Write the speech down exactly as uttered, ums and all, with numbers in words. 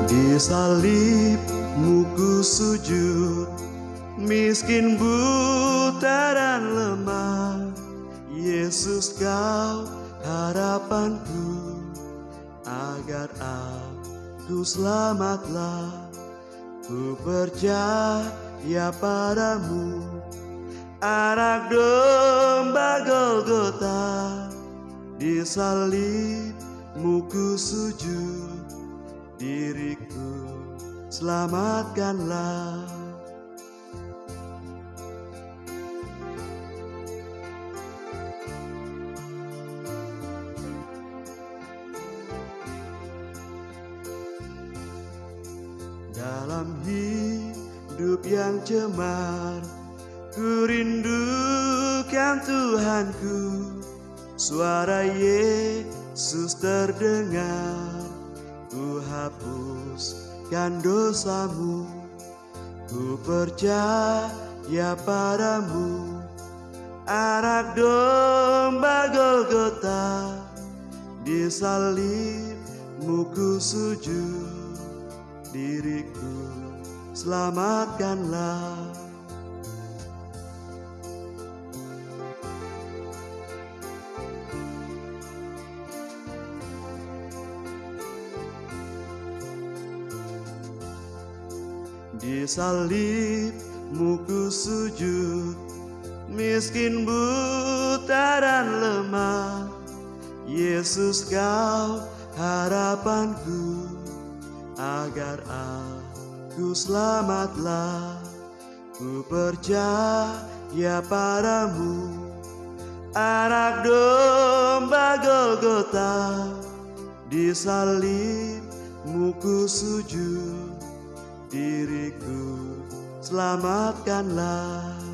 Di salibmu ku sujud, miskin, buta dan lemah. Yesus, kau harapanku, agar aku selamatlah. Ku percaya padamu, Anak domba Golgota. Di salibmu ku sujud, diriku selamatkanlah. Dalam hidup yang cemar, ku rindukan Tuhanku. Suara Yesus terdengar, ku hapuskan dosamu. Ku percaya padamu, Anak domba Golgota. Di salibmu ku sujud, diriku selamatkanlah. Di salibmu ku sujud, miskin, buta dan lemah. Yesus, kau harapanku, agar aku selamatlah. Ku percaya padamu, Anak domba Golgota. Di salibmu ku sujud, diriku selamatkanlah.